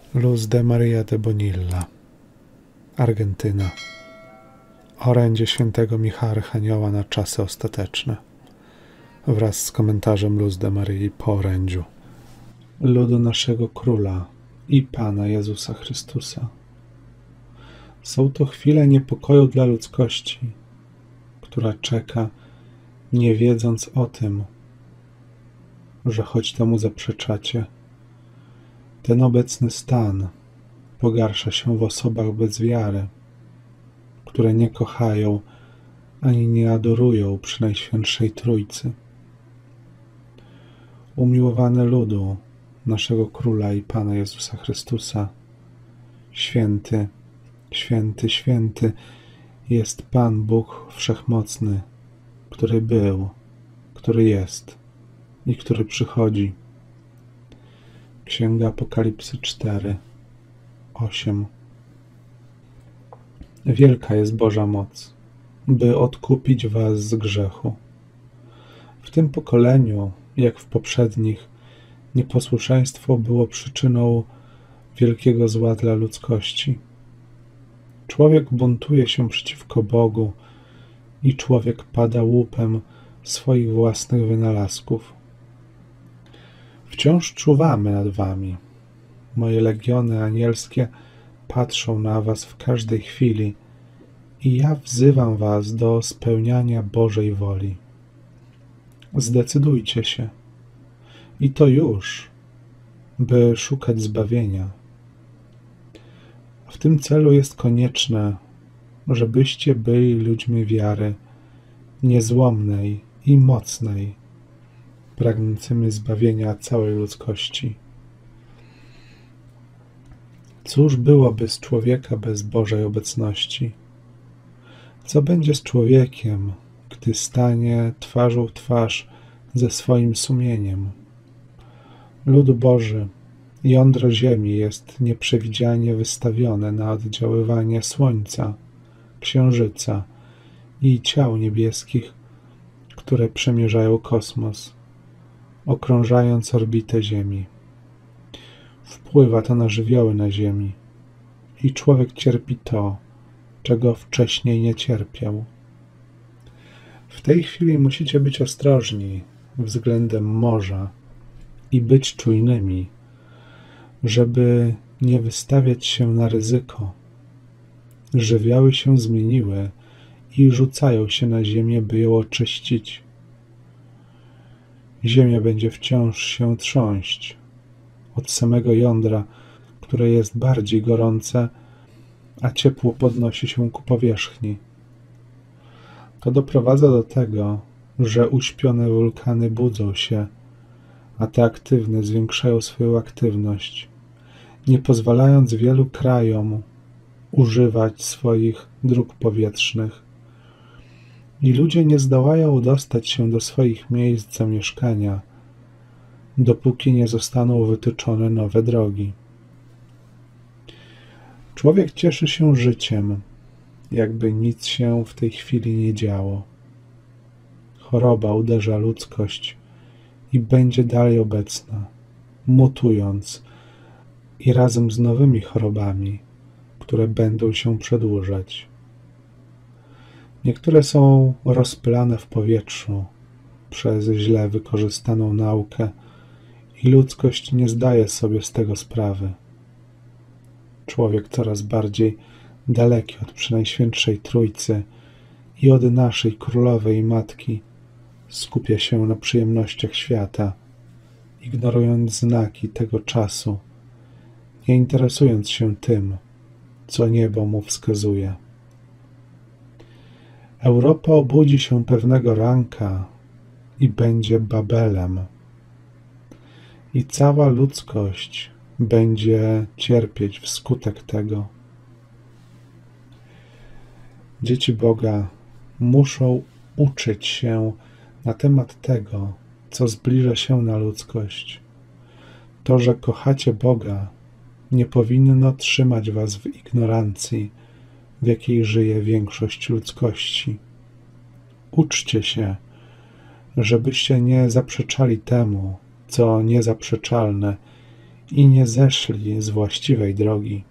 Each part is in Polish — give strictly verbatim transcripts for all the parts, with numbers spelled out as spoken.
Luz de Maria de Bonilla, Argentyna. Orędzie świętego Michała Archanioła na czasy ostateczne. Wraz z komentarzem Luz de Maryi po orędziu. Ludu naszego Króla i Pana Jezusa Chrystusa. Są to chwile niepokoju dla ludzkości, która czeka, nie wiedząc o tym, że choć temu zaprzeczacie, ten obecny stan pogarsza się w osobach bez wiary, które nie kochają ani nie adorują przy Najświętszej Trójcy. Umiłowany ludu naszego Króla i Pana Jezusa Chrystusa, święty, święty, święty jest Pan Bóg Wszechmocny, który był, który jest i który przychodzi. Księga Apokalipsy cztery, osiem. Wielka jest Boża moc, by odkupić was z grzechu. W tym pokoleniu, jak w poprzednich, nieposłuszeństwo było przyczyną wielkiego zła dla ludzkości. Człowiek buntuje się przeciwko Bogu i człowiek pada łupem swoich własnych wynalazków. Wciąż czuwamy nad wami. Moje legiony anielskie patrzą na was w każdej chwili i ja wzywam was do spełniania Bożej woli. Zdecydujcie się, i to już, by szukać zbawienia. W tym celu jest konieczne, żebyście byli ludźmi wiary, niezłomnej i mocnej, pragnącymi zbawienia całej ludzkości. Cóż byłoby z człowieka bez Bożej obecności? Co będzie z człowiekiem, gdy stanie twarzą w twarz ze swoim sumieniem? Lud Boży, jądro ziemi jest nieprzewidzianie wystawione na oddziaływanie Słońca, Księżyca i ciał niebieskich, które przemierzają kosmos, okrążając orbitę Ziemi. Wpływa to na żywioły na Ziemi i człowiek cierpi to, czego wcześniej nie cierpiał. W tej chwili musicie być ostrożni względem morza i być czujnymi, żeby nie wystawiać się na ryzyko. Żywioły się zmieniły i rzucają się na ziemię, by ją oczyścić. Ziemia będzie wciąż się trząść od samego jądra, które jest bardziej gorące, a ciepło podnosi się ku powierzchni. To doprowadza do tego, że uśpione wulkany budzą się, a te aktywne zwiększają swoją aktywność, nie pozwalając wielu krajom używać swoich dróg powietrznych. I ludzie nie zdołają dostać się do swoich miejsc zamieszkania, dopóki nie zostaną wytyczone nowe drogi. Człowiek cieszy się życiem, jakby nic się w tej chwili nie działo. Choroba uderza ludzkość i będzie dalej obecna, mutując i razem z nowymi chorobami, które będą się przedłużać. Niektóre są rozpylane w powietrzu przez źle wykorzystaną naukę i ludzkość nie zdaje sobie z tego sprawy. Człowiek coraz bardziej daleki od Przenajświętszej Trójcy i od naszej Królowej i Matki skupia się na przyjemnościach świata, ignorując znaki tego czasu, nie interesując się tym, co niebo mu wskazuje. Europa obudzi się pewnego ranka i będzie Babelem. I cała ludzkość będzie cierpieć wskutek tego. Dzieci Boga muszą uczyć się na temat tego, co zbliża się na ludzkość. To, że kochacie Boga, nie powinno trzymać was w ignorancji, w jakiej żyje większość ludzkości. Uczcie się, żebyście nie zaprzeczali temu, co niezaprzeczalne i nie zeszli z właściwej drogi.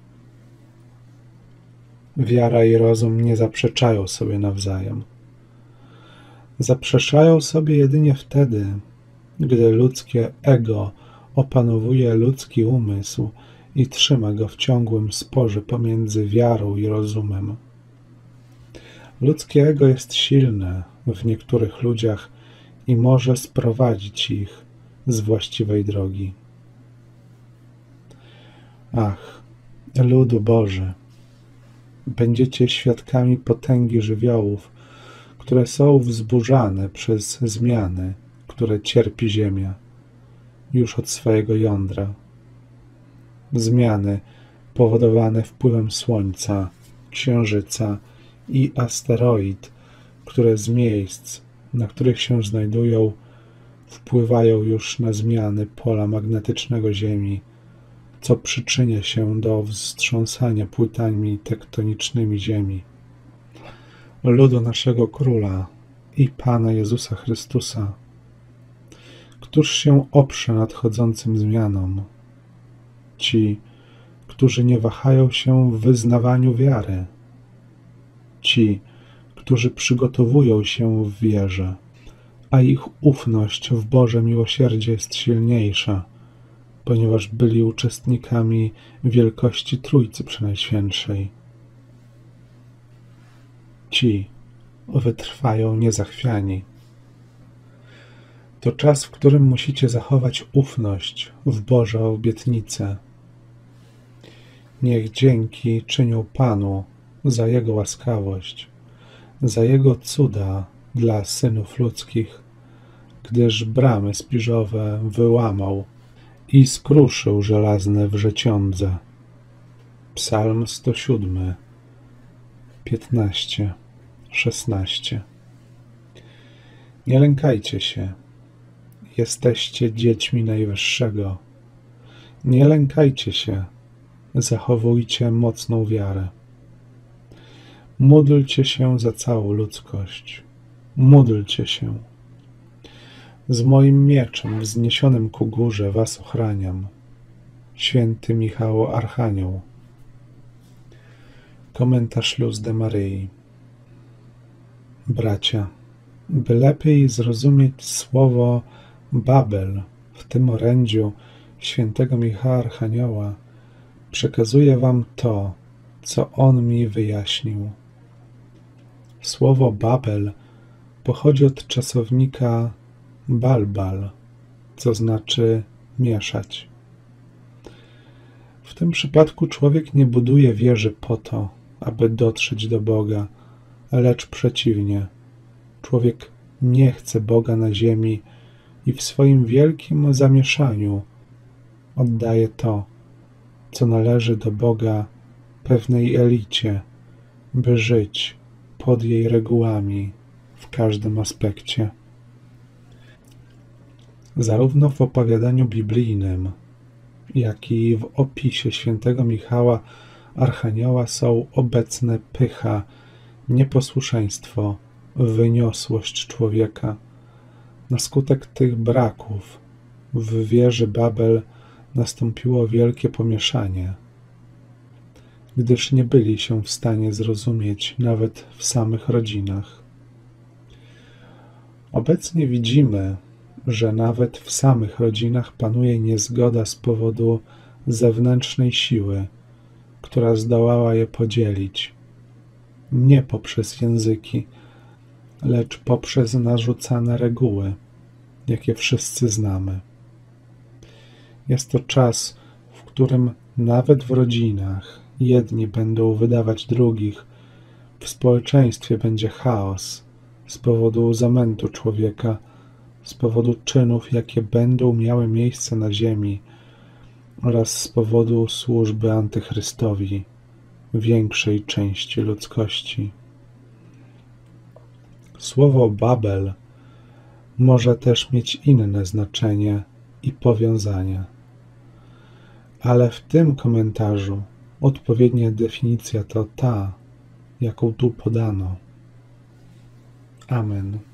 Wiara i rozum nie zaprzeczają sobie nawzajem. Zaprzeczają sobie jedynie wtedy, gdy ludzkie ego opanowuje ludzki umysł i trzyma go w ciągłym sporze pomiędzy wiarą i rozumem. Ludzkie ego jest silne w niektórych ludziach i może sprowadzić ich z właściwej drogi. Ach, ludu Boży, będziecie świadkami potęgi żywiołów, które są wzburzane przez zmiany, które cierpi Ziemia już od swojego jądra. Zmiany powodowane wpływem Słońca, Księżyca i asteroid, które z miejsc, na których się znajdują, wpływają już na zmiany pola magnetycznego Ziemi, co przyczynia się do wstrząsania płytami tektonicznymi Ziemi. Ludu naszego Króla i Pana Jezusa Chrystusa, któż się oprze nadchodzącym zmianom? Ci, którzy nie wahają się w wyznawaniu wiary. Ci, którzy przygotowują się w wierze, a ich ufność w Boże miłosierdzie jest silniejsza, ponieważ byli uczestnikami wielkości Trójcy Przenajświętszej. Ci wytrwają niezachwiani. To czas, w którym musicie zachować ufność w Boże obietnice. Niech dzięki czynią Panu za Jego łaskawość, za Jego cuda dla synów ludzkich, gdyż bramy spiżowe wyłamał i skruszył żelazne wrzeciądze. Psalm sto siedem, piętnaście, szesnaście. Nie lękajcie się, jesteście dziećmi Najwyższego. Nie lękajcie się, zachowujcie mocną wiarę. Módlcie się za całą ludzkość. Módlcie się. Z moim mieczem wzniesionym ku górze was ochraniam. Święty Michał Archanioł. Komentarz Luz de Maryi. Bracia, by lepiej zrozumieć słowo Babel w tym orędziu świętego Michała Archanioła, przekazuję wam to, co on mi wyjaśnił. Słowo Babel pochodzi od czasownika balbal, co znaczy mieszać. W tym przypadku człowiek nie buduje wieży po to, aby dotrzeć do Boga, lecz przeciwnie. Człowiek nie chce Boga na ziemi i w swoim wielkim zamieszaniu oddaje to, co należy do Boga, pewnej elicie, by żyć pod jej regułami w każdym aspekcie. Zarówno w opowiadaniu biblijnym, jak i w opisie świętego Michała Archanioła są obecne pycha, nieposłuszeństwo, wyniosłość człowieka. Na skutek tych braków w wieży Babel nastąpiło wielkie pomieszanie, gdyż nie byli się w stanie zrozumieć nawet w samych rodzinach. Obecnie widzimy, że nawet w samych rodzinach panuje niezgoda z powodu zewnętrznej siły, która zdołała je podzielić, nie poprzez języki, lecz poprzez narzucane reguły, jakie wszyscy znamy. Jest to czas, w którym nawet w rodzinach jedni będą wydawać drugich, w społeczeństwie będzie chaos z powodu zamętu człowieka, z powodu czynów, jakie będą miały miejsce na ziemi oraz z powodu służby antychrystowi większej części ludzkości. Słowo Babel może też mieć inne znaczenie i powiązanie, ale w tym komentarzu odpowiednia definicja to ta, jaką tu podano. Amen.